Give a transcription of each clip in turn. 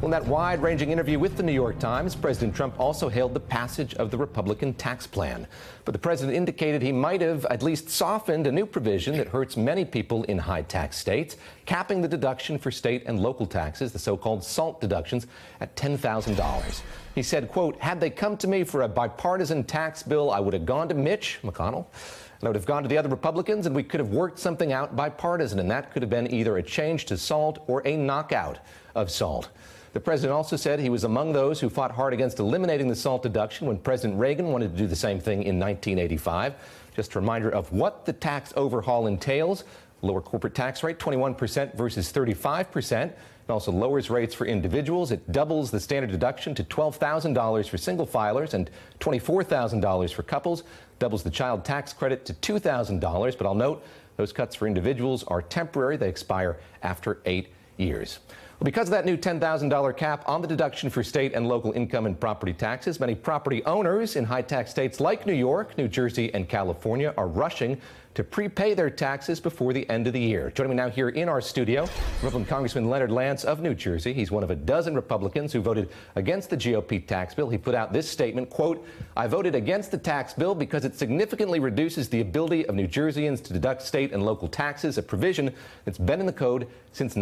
Well, in that wide-ranging interview with the New York Times, President Trump also hailed the passage of the Republican tax plan. But the president indicated he might have at least softened a new provision that hurts many people in high-tax states, capping the deduction for state and local taxes, the so-called SALT deductions, at $10,000. He said, quote, "Had they come to me for a bipartisan tax bill, I would have gone to Mitch McConnell. I would have gone to the other Republicans, and we could have worked something out bipartisan, and that could have been either a change to SALT or a knockout of SALT." The president also said he was among those who fought hard against eliminating the SALT deduction when President Reagan wanted to do the same thing in 1985. Just a reminder of what the tax overhaul entails. Lower corporate tax rate, 21% versus 35%. It also lowers rates for individuals. It doubles the standard deduction to $12,000 for single filers and $24,000 for couples. Doubles the child tax credit to $2,000. But I'll note those cuts for individuals are temporary. They expire after 8 years. Well, because of that new $10,000 cap on the deduction for state and local income and property taxes, many property owners in high-tax states like New York, New Jersey, and California are rushing to prepay their taxes before the end of the year. Joining me now here in our studio, Republican Congressman Leonard Lance of New Jersey. He's one of a dozen Republicans who voted against the GOP tax bill. He put out this statement, quote, "I voted against the tax bill because it significantly reduces the ability of New Jerseyans to deduct state and local taxes, a provision that's been in the code since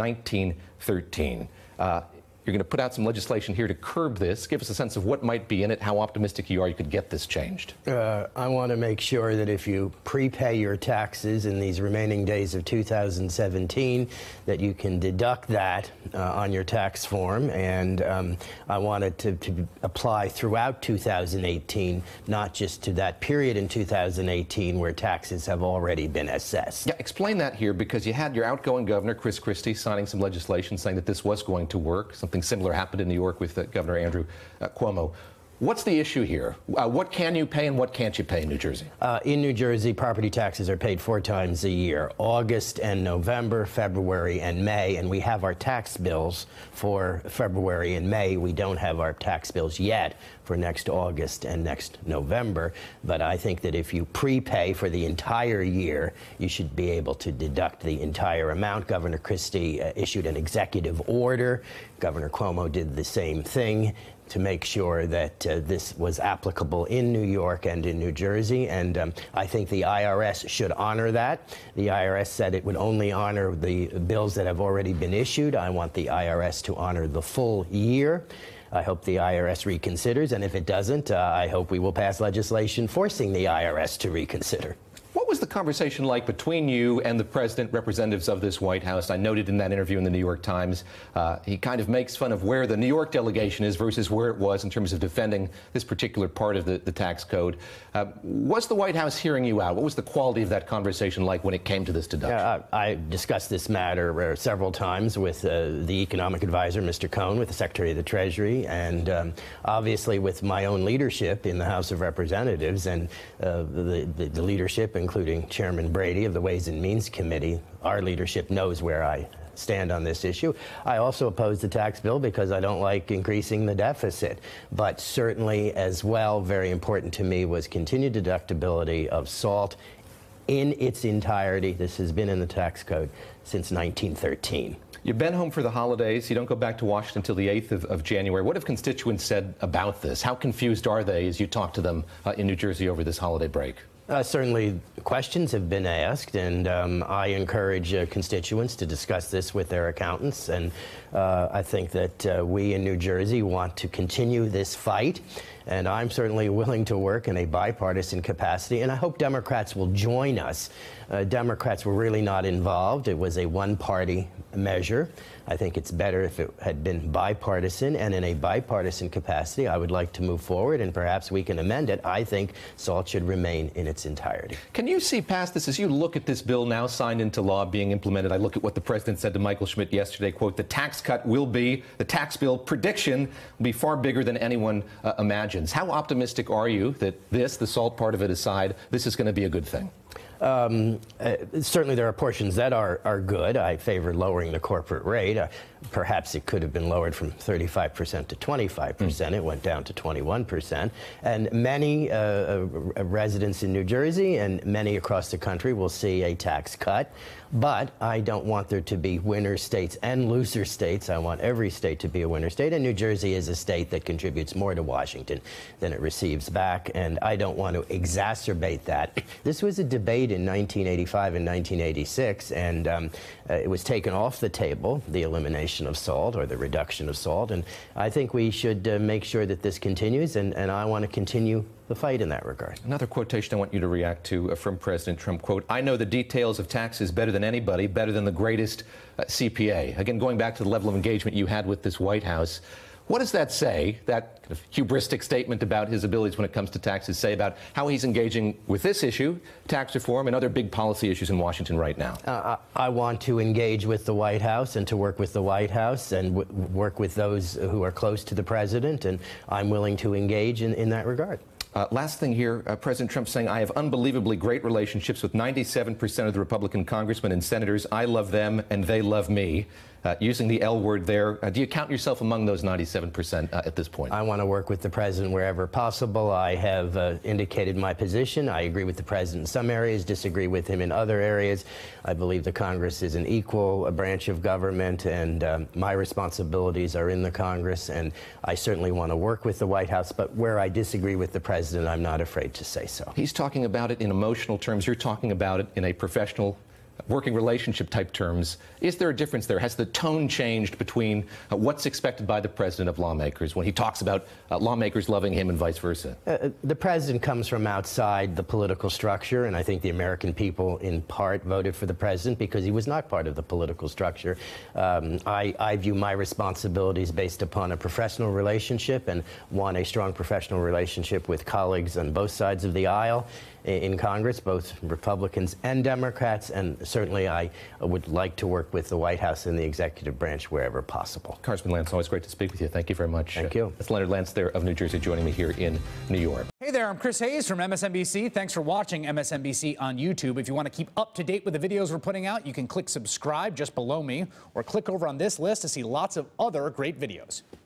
1913. You're going to put out some legislation here to curb this. Give us a sense of what might be in it, how optimistic you are you could get this changed. I want to make sure that if you prepay your taxes in these remaining days of 2017, that you can deduct that on your tax form. And I want it to apply throughout 2018, not just to that period in 2018 where taxes have already been assessed. Yeah, explain that here, because you had your outgoing governor, Chris Christie, signing some legislation saying that this was going to work. Something similar happened in New York with Governor Andrew Cuomo. What's the issue here? What can you pay and what can't you pay in New Jersey? In New Jersey, property taxes are paid 4 times a year, August and November, February and May, and we have our tax bills for February and May. We don't have our tax bills yet for next August and next November, but I think that if you prepay for the entire year, you should be able to deduct the entire amount. Governor Christie issued an executive order. Governor Cuomo did the same thing to make sure that this was applicable in New York and in New Jersey, and I think the IRS should honor that. The IRS said it would only honor the bills that have already been issued. I want the IRS to honor the full year. I hope the IRS reconsiders, and if it doesn't, I hope we will pass legislation forcing the IRS to reconsider. What was the conversation like between you and the president, representatives of this White House? I noted in that interview in the New York Times, he kind of makes fun of where the New York delegation is versus where it was in terms of defending this particular part of the tax code. Was the White House hearing you out? What was the quality of that conversation like when it came to this deduction? I discussed this matter several times with the economic advisor, Mr. Cohn, with the Secretary of the Treasury, and obviously with my own leadership in the House of Representatives and the leadership, including Chairman Brady of the Ways and Means Committee. Our leadership knows where I stand on this issue. I also oppose the tax bill because I don't like increasing the deficit. But certainly as well, very important to me was continued deductibility of SALT in its entirety. This has been in the tax code since 1913. You've been home for the holidays. You don't go back to Washington until the 8th of January. What have constituents said about this? How confused are they as you talk to them in New Jersey over this holiday break? Certainly questions have been asked, and I encourage constituents to discuss this with their accountants, and I think that we in New Jersey want to continue this fight, and I'm certainly willing to work in a bipartisan capacity, and I hope Democrats will join us. Democrats were really not involved. It was a one-party measure. I think it's better if it had been bipartisan, and in a bipartisan capacity, I would like to move forward, and perhaps we can amend it. I think SALT should remain in its entirety. Can you see past this as you look at this bill now signed into law being implemented? I look at what the president said to Michael Schmidt yesterday, quote, the tax tax bill prediction will be far bigger than anyone imagines. How optimistic are you that this, the SALT part of it aside, this is going to be a good thing? Certainly there are portions that are good. I favor lowering the corporate rate. Perhaps it could have been lowered from 35% to 25%. It went down to 21%. And many residents in New Jersey and many across the country will see a tax cut But I don't want there to be winner states and loser states. I want every state to be a winner state, and New Jersey is a state that contributes more to Washington than it receives back, and I don't want to exacerbate that. This was a debate in 1985 and 1986, and it was taken off the table, the elimination of SALT or the reduction of SALT, and I think we should make sure that this continues, and I want to continue the fight in that regard. Another quotation I want you to react to from President Trump, quote, "I know the details of taxes better than anybody, better than the greatest CPA." Again, going back to the level of engagement you had with this White House, what does that say, that kind of hubristic statement about his abilities when it comes to taxes, say about how he's engaging with this issue, tax reform, and other big policy issues in Washington right now? I want to engage with the White House and to work with the White House and work with those who are close to the president, and I'm willing to engage in that regard. Last thing here, President Trump saying, "I have unbelievably great relationships with 97% of the Republican congressmen and senators. I love them and they love me." Using the L word there, do you count yourself among those 97% at this point? I want to work with the president wherever possible. I have indicated my position. I agree with the president in some areas, disagree with him in other areas. I believe the Congress is an equal branch of government, and my responsibilities are in the Congress, and I certainly want to work with the White House, but where I disagree with the president, I'm not afraid to say so. He's talking about it in emotional terms. You're talking about it in a professional working relationship type terms. Is there a difference there? Has the tone changed between what's expected by the president of lawmakers when he talks about lawmakers loving him and vice versa? The president comes from outside the political structure, and I think the American people in part voted for the president because he was not part of the political structure. I view my responsibilities based upon a professional relationship and want a strong professional relationship with colleagues on both sides of the aisle in Congress, both Republicans and Democrats, and certainly I would like to work with the White House and the executive branch wherever possible. Congressman Lance, always great to speak with you. Thank you very much. Thank you. That's Leonard Lance there of New Jersey joining me here in New York. Hey there, I'm Chris Hayes from MSNBC. Thanks for watching MSNBC on YouTube. If you want to keep up to date with the videos we're putting out, you can click subscribe just below me or click over on this list to see lots of other great videos.